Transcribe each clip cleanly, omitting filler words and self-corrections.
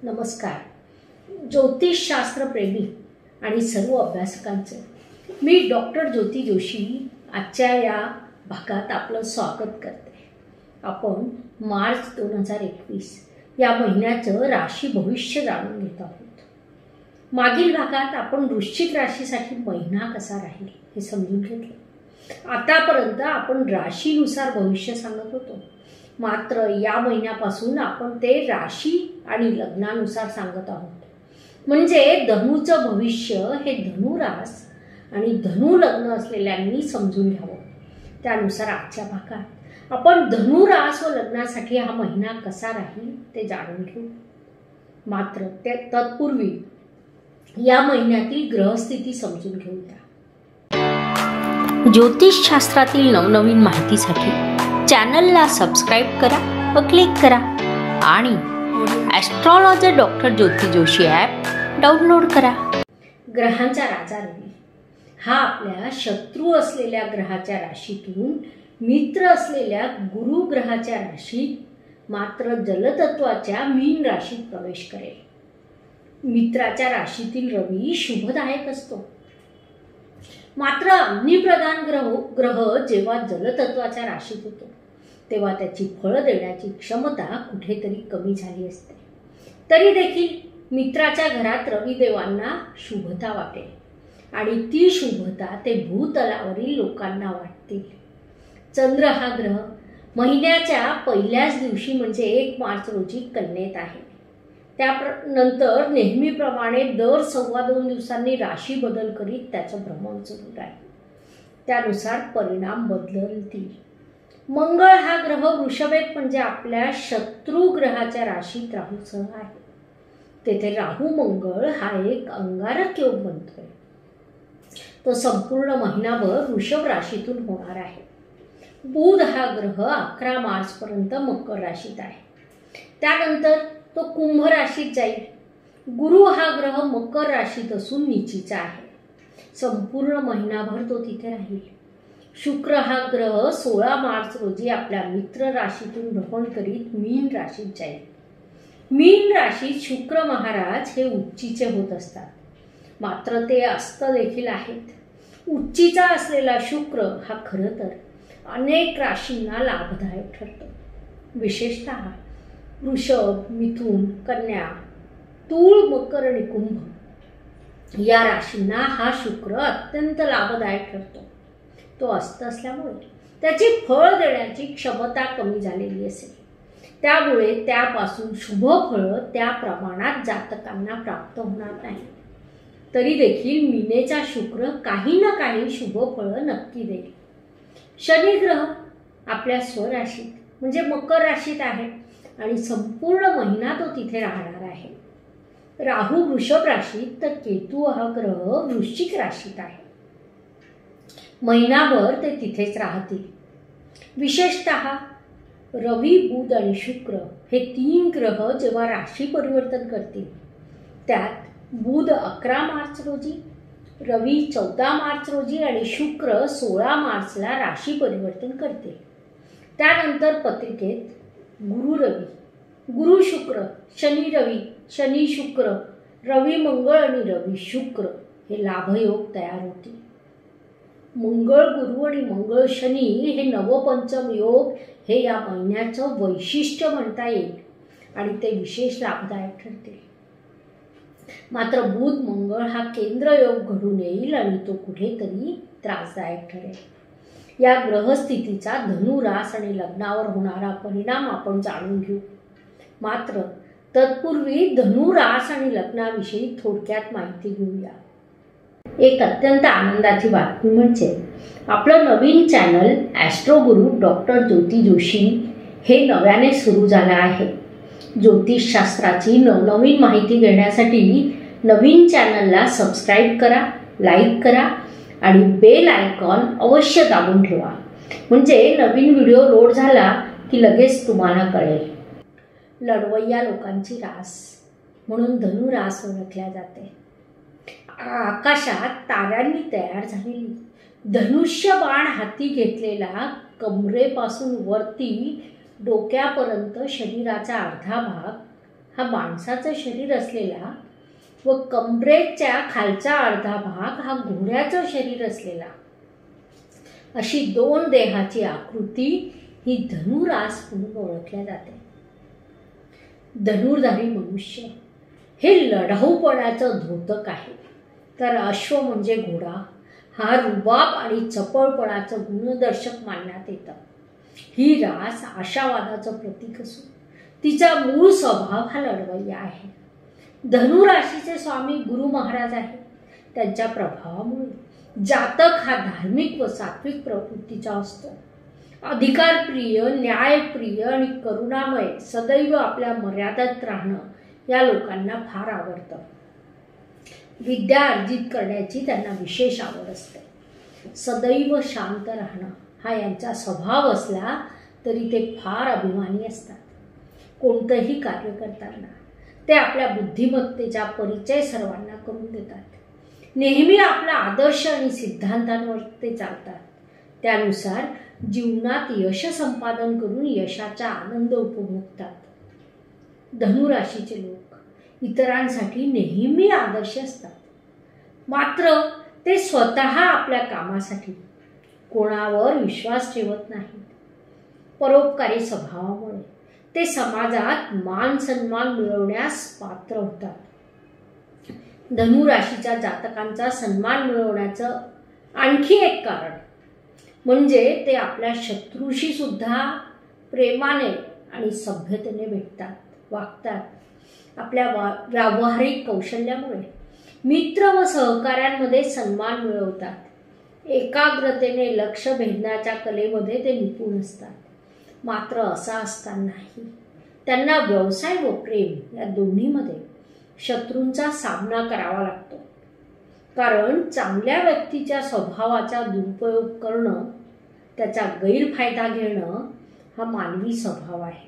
नमस्कार. ज्योतिषशास्त्र प्रेमी आणि सर्व अभ्यासकांचे मी डॉक्टर ज्योती जोशी आजच्या या भागात आपलं स्वागत करते. आपण मार्च 2021 या महिन्याचं राशी भविष्य जाणून घेत आहोत. मागील भागात आपण वृश्चिक राशीसाठी महिना कसा राहील हे समजून घेतले. आतापर्यंत आपण राशीनुसार भविष्य सांगत होतो, मात्र या महिन्यापासून आपण ते राशी आणि लग्नानुसार सांगत आहोत. म्हणजे धनुचं भविष्य हे धनुरास आणि धनु लग्न असलेल्यांनी समजून घ्यावं. त्यानुसार आजच्या भागात आपण धनुरास व लग्नासाठी हा महिना कसा राहील ते जाणून घेऊ. मात्र तत्पूर्वी या महिन्यातील ग्रहस्थिती समजून घेऊया. ज्योतिषशास्त्रातील नवनवीन माहितीसाठी चॅनलला सबस्क्राईब करा व क्लिक करा आणि astrologer doctor Jyoti Joshi app download करा. ग्रहांचा राजा रवी हा आपल्या शत्रू असलेल्या ग्रहाच्या राशीतून मित्र असलेल्या गुरु ग्रहाच्या राशीत मात्र जलतत्वाच्या मीन राशीत प्रवेश करेल. मित्राच्या राशीतील रवी शुभदायक असतो, मात्र अग्निप्रधान ग्रह जेव्हा जलतत्वाच्या राशीत होतो तेव्हा त्याची फळं देण्याची क्षमता कुठेतरी कमी झाली असते. तरी देखील मित्राच्या घरात रविदेवांना शुभता वाटेल आणि ती शुभता ते भूतलावरील लोकांना वाटतील. चंद्र हा ग्रह महिन्याच्या पहिल्याच दिवशी म्हणजे 1 मार्च रोजी कन्येत आहे. त्यानंतर नेहमीप्रमाणे दर 2.25 दिवसांनी राशी बदल करीत त्याचं भ्रमण सुरू आहे. त्यानुसार परिणाम बदलतील. मंगळ हा ग्रह वृषभेत म्हणजे आपल्या शत्रू ग्रहाच्या राशीत राहूसह आहे. तेथे राहू मंगळ हा एक अंगारक योग बनतोय. तो संपूर्ण महिनाभर वृषभ राशीतून होणार आहे. बुध हा ग्रह 11 मार्च पर्यंत मकर राशीत आहे. त्यानंतर तो कुंभ राशीत जाईल. गुरु हा ग्रह मकर राशीत असून नीचीचा आहे. संपूर्ण महिनाभर तो तिथे राहील. शुक्र हा ग्रह 16 मार्च रोजी आपल्या मित्र राशीतून भ्रमण करीत मीन राशीत जाईल. मीन राशीत शुक्र महाराज हे उच्चीचे होत असतात, मात्र ते अस्त देखील आहेत. उच्चीचा असलेला शुक्र हा खरं तर अनेक राशींना लाभदायक ठरतो. विशेषतः वृषभ, मिथुन, कन्या, तूळ, मकर आणि कुंभ या राशींना हा शुक्र अत्यंत लाभदायक ठरतो. तो अस्त असल्यामुळे त्याची फळ देण्याची क्षमता कमी झालेली असेल. त्यामुळे त्यापासून शुभ फळं त्या प्रमाणात जातकांना प्राप्त होणार नाही. तरी देखील मीनेचा शुक्र काही ना काही शुभ फळं नक्की देईल. शनी ग्रह आपल्या स्वराशीत म्हणजे मकर राशीत आहे आणि संपूर्ण महिना तो तिथे राहणार आहे. राहू वृषभ राशीत तर केतू हा ग्रह वृश्चिक राशीत आहे. महिनाभर ते तिथेच राहतील. विशेषतः रवी, बुध आणि शुक्र हे 3 ग्रह जेव्हा राशी परिवर्तन करतील, त्यात बुध 11 मार्च रोजी, रवी 14 मार्च रोजी आणि शुक्र 16 मार्चला राशी परिवर्तन करतील. त्यानंतर पत्रिकेत गुरु रवी, गुरु शुक्र, शनी रवी, शनी शुक्र, रवी मंगळ आणि रवी शुक्र हे लाभयोग तयार होतील. मंगळ गुरु आणि मंगळ शनी हे नवपंचम योग हे या महिन्याचं वैशिष्ट्य म्हणता येईल आणि ते विशेष लाभदायक ठरते. मात्र बुध मंगळ हा केंद्र योग घडून येईल आणि तो कुठेतरी त्रासदायक ठरेल. या ग्रहस्थितीचा धनुरास आणि लग्नावर होणारा परिणाम आपण जाणून घेऊ. मात्र तत्पूर्वी धनुरास आणि लग्नाविषयी थोडक्यात माहिती घेऊया. एक अत्यंत आनंदाची बातमी म्हणजे आपलं नवीन channel astro guru doctor Jyoti Joshi हे नव्याने सुरू झालं आहे. ज्योतिषशास्त्राची नवनवीन माहिती घेण्यासाठी नवीन चॅनलला सबस्क्राईब करा, लाईक करा आणि बेल आयकॉन अवश्य दाबून ठेवा, म्हणजे नवीन व्हिडिओ लोड झाला की लगेच तुम्हाला कळेल. लढवय्या लोकांची रास म्हणून धनुरास ओळखल्या जाते. आकाशात ताऱ्यांनी तयार झालेली धनुष्य बाण हाती घेतलेला कमरेपासून वरती डोक्यापर्यंत शरीराचा अर्धा भाग हा माणसाचं शरीर असलेला व कमरेच्या खालचा अर्धा भाग हा घोड्याचं शरीर असलेला, अशी दोन देहाची आकृती ही धनुरास म्हणून ओळखल्या जाते. धनुर्धारी मनुष्य हे लढाऊपणाचं द्योतक आहे, तर अश्व म्हणजे घोडा हा रुबाब आणि चपळपणाचं गुणदर्शक मानण्यात येतं. ही रास आशावादाचं प्रतीक असून तिचा मूळ स्वभाव हा लढवय्या आहे. धनुराशीचे स्वामी गुरु महाराज आहेत. त्यांच्या प्रभावामुळे जातक हा धार्मिक व सात्विक प्रवृत्तीचा असतो. अधिकारप्रिय, न्यायप्रिय आणि करुणामय, सदैव आपल्या मर्यादेत राहणं या लोकांना फार आवडतं. विद्या अर्जित करण्याची त्यांना विशेष आवड असते. सदैव शांत राहणं हा यांचा स्वभाव असला तरी ते फार अभिमानी असतात. कोणतंही कार्य करताना ते आपल्या बुद्धिमत्तेचा परिचय सर्वांना करून देतात. नेहमी आपला आदर्श आणि सिद्धांतांवर ते चालतात. त्यानुसार जीवनात यश संपादन करून यशाचा आनंद उपभोगतात. धनुराशीचे लोक इतरांसाठी नेहमी आदर्श असतात. मात्र ते स्वतः आपल्या कामासाठी कोणावर विश्वास ठेवत नाहीत. परोपकारी स्वभावामुळे ते समाजात मान सन्मान मिळवण्यास पात्र होतात. धनुराशीच्या जातकांचा सन्मान मिळवण्याचं आणखी एक कारण म्हणजे ते आपल्या शत्रूशी सुद्धा प्रेमाने आणि सभ्यतेने वागतात. आपल्या व्यावहारिक कौशल्यामुळे मित्र व सहकाऱ्यांमध्ये सन्मान मिळवतात. एकाग्रतेने लक्ष भेदण्याच्या कलेमध्ये ते निपुण असतात. मात्र असा असतानाही त्यांना व्यवसाय व प्रेम या दोन्हीमध्ये शत्रूंचा सामना करावा लागतो. कारण चांगल्या व्यक्तीच्या स्वभावाचा दुरुपयोग करणं, त्याचा गैरफायदा घेणं हा मानवी स्वभाव आहे.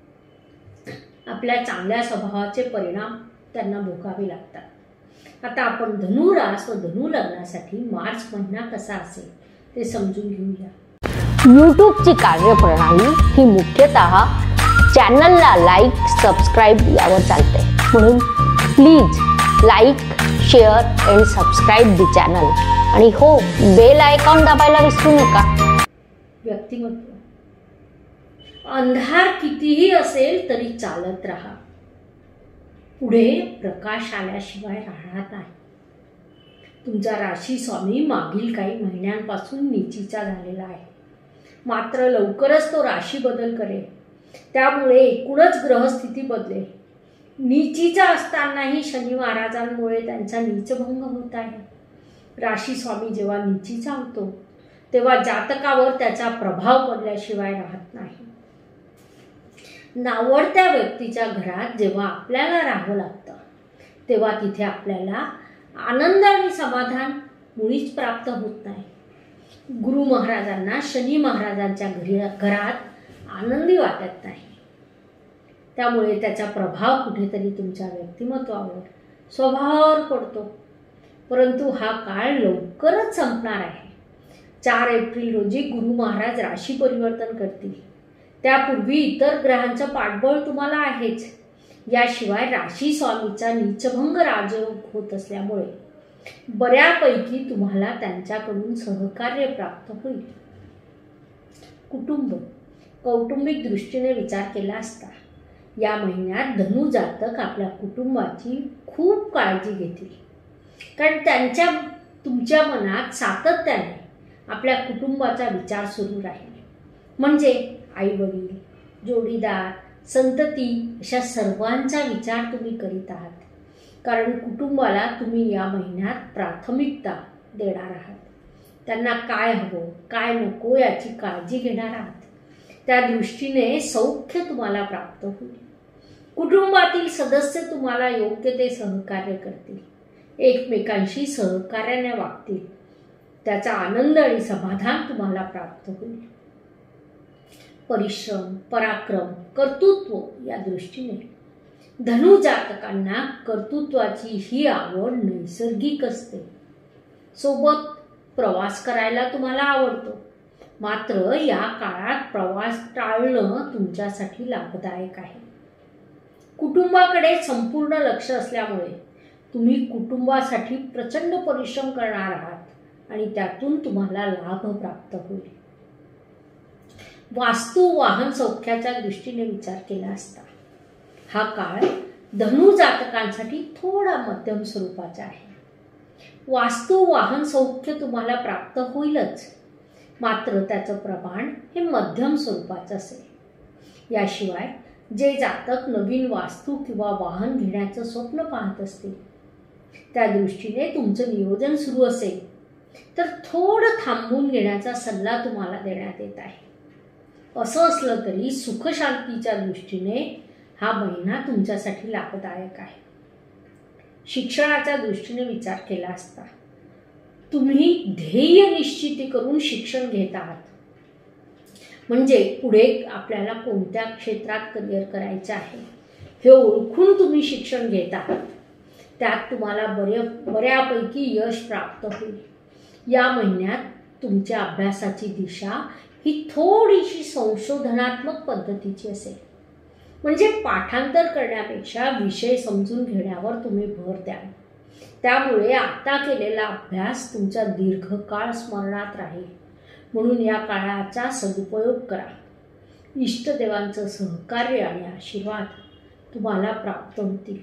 आपल्या चांगल्या स्वभावाचे परिणाम त्यांना भोगावे लागतात. आता आपण धनुरास व धनु लग्नासाठी मार्च महिना कसा असेल ते समजून घेऊया. यूट्यूबची कार्यप्रणाली ही मुख्यतः चॅनलला लाईक, सबस्क्राईब यावर चालते. म्हणून please like, share and subscribe the channel. आणि हो, बेल आयकॉन दाबायला विसरू नका. व्यक्तिमत्व. अंधार कितीही असेल तरी चालत राहा. पुढे प्रकाश आल्याशिवाय राहणार नाही. तुमचा राशी स्वामी मागील काही महिन्यांपासून नीचीचा झालेला आहे. मात्र लवकरच तो राशी बदल करेल. त्यामुळे एकूणच ग्रहस्थिती बदलेल. नीचीचा असतानाही शनी महाराजांमुळे त्यांचा नीचभंग होत आहे. राशी स्वामी जेव्हा नीचीचा होतो तेव्हा जातकावर त्याचा प्रभाव पडल्याशिवाय राहत नाही. नावडत्या व्यक्तीच्या घरात जेव्हा आपल्याला राहावं लागतं तेव्हा तिथे आपल्याला आनंद आणि समाधान मुळीच प्राप्त होत नाही. गुरु महाराजांना शनी महाराजांच्या घरात आनंदी वाटत नाही. त्यामुळे त्याचा प्रभाव कुठेतरी तुमच्या व्यक्तिमत्वावर, स्वभावावर पडतो. परंतु हा काळ लवकरच संपणार आहे. 4 एप्रिल रोजी गुरु महाराज राशी परिवर्तन करतील. त्यापूर्वी इतर ग्रहांचं पाठबळ तुम्हाला आहेच. याशिवाय राशी स्वामीचा नीचभंग राजयोग होत असल्यामुळे बऱ्यापैकी तुम्हाला त्यांच्याकडून सहकार्य प्राप्त होईल. कुटुंब. कौटुंबिक दृष्टीने विचार केला असता या महिन्यात धनु जातक आपल्या कुटुंबाची खूप काळजी घेतील. कारण तुमच्या मनात सातत्याने आपल्या कुटुंबाचा विचार सुरू राहील. म्हणजे आई वडील, जोडीदार, संतती अशा सर्वांचा विचार तुम्ही करीत आहात. कारण कुटुंबाला तुम्ही या महिन्यात प्राथमिकता देणार आहात. त्यांना काय हवं, काय नको याची काळजी घेणार आहात. त्या दृष्टीने सौख्य तुम्हाला प्राप्त होईल. कुटुंबातील सदस्य तुम्हाला योग्य ते सहकार्य करतील. एकमेकांशी सहकार्याने वागतील. त्याचा आनंद आणि समाधान तुम्हाला प्राप्त होईल. परिश्रम, पराक्रम, कर्तृत्व या दृष्टीने धनु जातकांना कर्तृत्वाची ही आवड नैसर्गिक असते. सोबत प्रवास करायला तुम्हाला आवडतो. मात्र या काळात प्रवास टाळणं तुमच्यासाठी लाभदायक आहे. कुटुंबाकडे संपूर्ण लक्ष असल्यामुळे तुम्ही कुटुंबासाठी प्रचंड परिश्रम करणार आहात आणि त्यातून तुम्हाला लाभ प्राप्त होईल. वास्तू वाहन सौख्याच्या दृष्टीने विचार केला असता हा काळ धनु जातकांसाठी थोडा मध्यम स्वरूपाचा आहे. वास्तू वाहन सौख्य तुम्हाला प्राप्त होईलच, मात्र त्याचं प्रमाण हे मध्यम स्वरूपाचं असेल. याशिवाय जे जातक नवीन वास्तू किंवा वाहन घेण्याचं स्वप्न पाहत असतील त्या दृष्टीने तुमचं नियोजन सुरू असेल तर थोडं थांबून घेण्याचा सल्ला तुम्हाला देण्यात येत आहे. असं असलं तरी सुखशांतीच्या दृष्टीने हा महिना तुमच्यासाठी लाभदायक आहे. शिक्षणाच्या दृष्टीने विचार केला असता तुम्ही ध्येय निश्चिती करून शिक्षण घेत आहात. म्हणजे पुढे आपल्याला कोणत्या क्षेत्रात करिअर करायचं आहे हे ओळखून तुम्ही शिक्षण घेत आहात. त्यात तुम्हाला बऱ्यापैकी यश प्राप्त होईल. या महिन्यात तुमच्या अभ्यासाची दिशा ही थोडीशी संशोधनात्मक पद्धतीची असेल. म्हणजे पाठांतर करण्यापेक्षा विषय समजून घेण्यावर तुम्ही भर द्याल. त्यामुळे आता केलेला अभ्यास तुमचा दीर्घकाळ स्मरणात राहील. म्हणून या काळाचा सदुपयोग करा. इष्टदेवांचं सहकार्य आणि आशीर्वाद तुम्हाला प्राप्त होतील.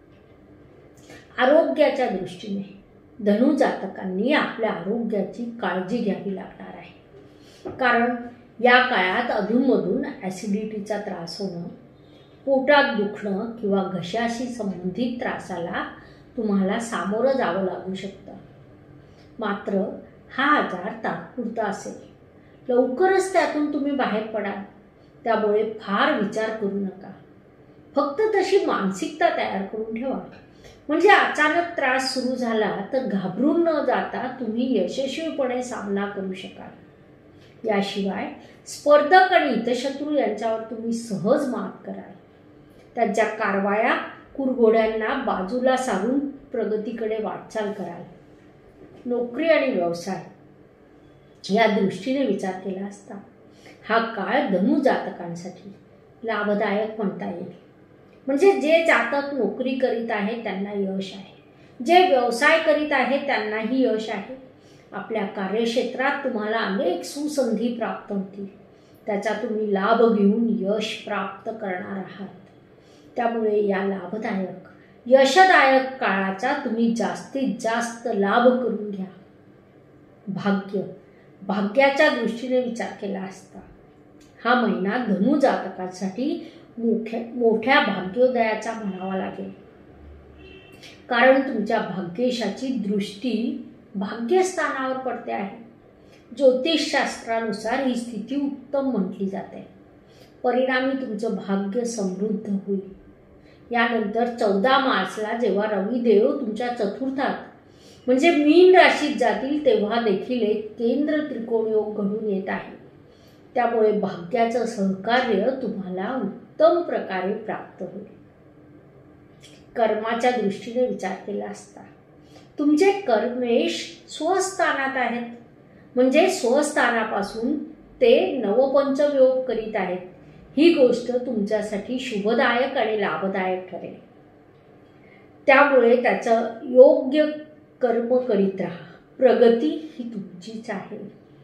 आरोग्याच्या दृष्टीने धनु जातकांनी आपल्या आरोग्याची काळजी घ्यावी लागणार आहे. कारण या काळात अधूनमधून ॲसिडिटीचा त्रास होणं, पोटात दुखणं किंवा घशाशी संबंधित त्रासाला तुम्हाला सामोरं जावं लागू शकतं. मात्र हा आजार तात्पुरता असेल. लवकरच त्यातून तुम्ही बाहेर पडाल. त्यामुळे फार विचार करू नका. फक्त तशी मानसिकता तयार करून ठेवा. म्हणजे अचानक त्रास सुरू झाला तर घाबरून न जाता तुम्ही यशस्वीपणे सामना करू शकाल. याशिवाय स्पर्धक आणि हितशत्रू यांच्यावर तुम्ही सहज मात कराल. त्यांच्या कारवाया कुरघोड्यांना बाजूला सारून प्रगतीकडे वाटचाल कराल. नोकरी आणि व्यवसाय या दृष्टीने विचार केला असता हा काळ धनु जातकांसाठी लाभदायक म्हणता येईल. म्हणजे जे जातक नोकरी करीत आहे त्यांना यश आहे. जे व्यवसाय करीत आहे त्यांनाही यश आहे. आपल्या कार्यक्षेत्रात तुम्हाला अनेक सुसंधी प्राप्त होतील. त्याचा तुम्ही लाभ घेऊन यश प्राप्त करणार आहात. त्यामुळे या लाभदायक यशदायक काळाचा तुम्ही जास्तीत जास्त लाभ करून घ्या. भाग्याच्या दृष्टीने विचार केला असता हा महिना धनु जातकांसाठी मोठ्या भाग्योदयाचा म्हणावा लागेल. कारण तुमच्या भाग्येशाची दृष्टी भाग्यस्थानावर पडते आहे. ज्योतिषशास्त्रानुसार ही स्थिती उत्तम म्हटली जाते. परिणामी तुमचं भाग्य समृद्ध होईल. यानंतर 14 मार्चला जेव्हा रविदेव तुमच्या चतुर्थात म्हणजे मीन राशीत जातील तेव्हा देखील एक केंद्र त्रिकोण योग घडून येत आहे. त्यामुळे भाग्याचं सहकार्य तुम्हाला उत्तम प्रकारे प्राप्त होईल. कर्माच्या दृष्टीने विचार केला असता तुमचे कर्मेश स्वस्थानात आहेत. म्हणजे स्वस्थानापासून ते नवपंचम योग करीत आहेत. ही गोष्ट तुमच्यासाठी शुभदायक आणि लाभदायक ठरेल. त्यामुळे त्याचं योग्य कर्म करीत राहा. प्रगती ही तुमचीच आहे.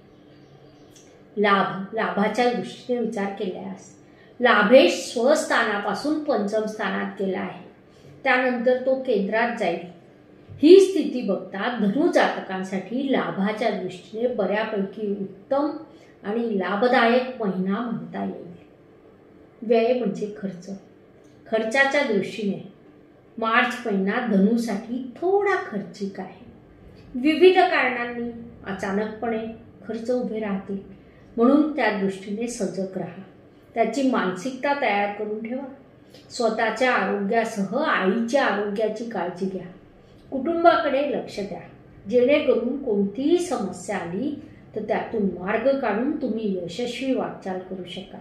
लाभाच्या दृष्टीने विचार केल्यास लाभेश स्वस्थानापासून पंचम स्थानात गेला आहे. त्यानंतर तो केंद्रात जाईल. ही स्थिती बघता धनु जातकांसाठी लाभाच्या दृष्टीने बऱ्यापैकी उत्तम आणि लाभदायक महिना म्हणता येईल. व्यय म्हणजे खर्चाच्या दृष्टीने मार्च महिना धनुसाठी थोडा खर्चिक आहे. विविध कारणांनी अचानकपणे खर्च उभे राहतील. म्हणून त्या दृष्टीने सजग राहा. त्याची मानसिकता तयार करून ठेवा. स्वतःच्या आरोग्यासह आईच्या आरोग्याची काळजी घ्या. कुटुंबाकडे लक्ष द्या. जेणेकरून कोणतीही समस्या आली तर त्यातून मार्ग काढून तुम्ही यशस्वी वाटचाल करू शकाल.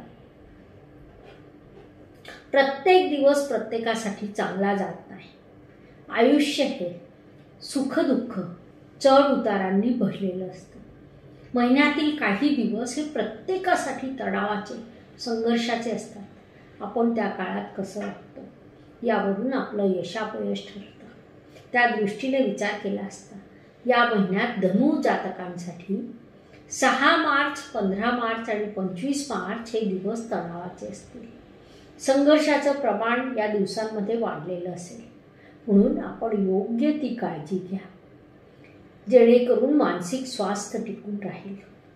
प्रत्येक दिवस प्रत्येकासाठी चांगला जात नाही. आयुष्य हे सुख दुःख चढ उतारांनी भरलेलं असतं. महिन्यातील काही दिवस हे प्रत्येकासाठी तणावाचे संघर्षाचे असतात. आपण त्या काळात कसं वागतो यावरून आपलं यशापयश ठरतं. त्या दृष्टीने विचार केला असता या महिन्यात धनु जातकांसाठी 6 मार्च, 15 मार्च आणि 25 मार्च हे दिवस तणावाचे असतील. संघर्षाचं प्रमाण या दिवसांमध्ये वाढलेलं असेल. म्हणून आपण योग्य ती काळजी घ्या, जेणेकरून मानसिक स्वास्थ्य टिकून राहील.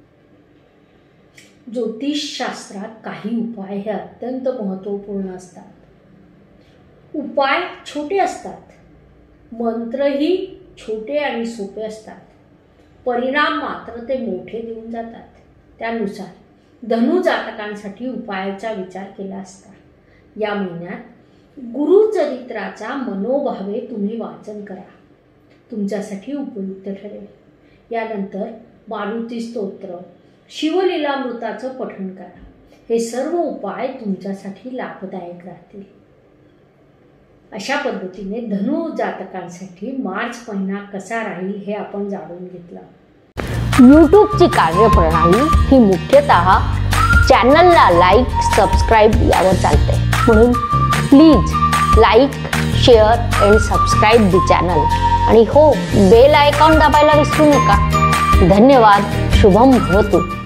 ज्योतिषशास्त्रात काही उपाय हे अत्यंत महत्त्वपूर्ण असतात. उपाय छोटे असतात, मंत्रही छोटे आणि सोपे असतात, परिणाम मात्र ते मोठे देऊन जातात. त्यानुसार धनु जातकांसाठी उपायाचा विचार केला असता या महिन्यात गुरुचरित्राचा मनोभावे तुम्ही वाचन करा, तुमच्यासाठी उपयुक्त ठरेल. यानंतर मारुती स्तोत्र, शिवलीलामृताचं पठण करा. हे सर्व उपाय तुमच्यासाठी लाभदायक राहतील. अशा पद्धतीने धनु जातकांसाठी मार्च महिना कसा राहील हे आपण जाणून घेतलं. यूट्यूबची कार्यप्रणाली ही मुख्यतः चॅनलला लाईक, सबस्क्राईब यावर चालते. म्हणून please like, share and subscribe the channel. आणि हो, बेल आयकॉन दाबायला विसरू नका. धन्यवाद. शुभम भवतु.